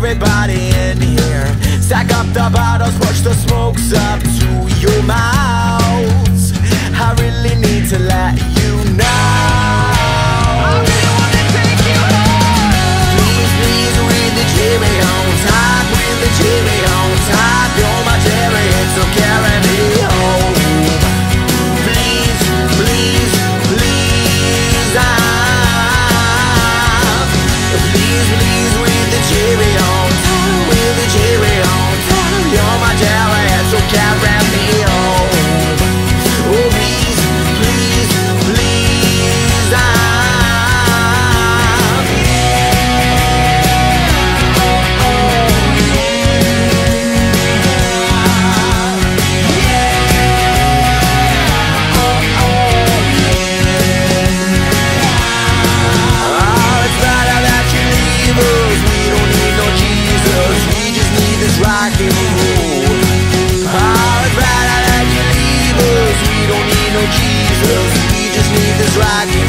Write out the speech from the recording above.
everybody in here. Stack up the bottles, push the smokes up to your mouths. I really need to let you know. I really wanna take you home. Please, please, with the cherry on top, with the cherry on top. You're my cherry, so carry me home. Please, please, please, please, please, with the cherry on top, with the cherry on top. You're my cherry, so carry me home. Oh, please, please, please, rock and roll. Oh, it's better that you leave us. We don't need no Jesus. We just need this rock and roll.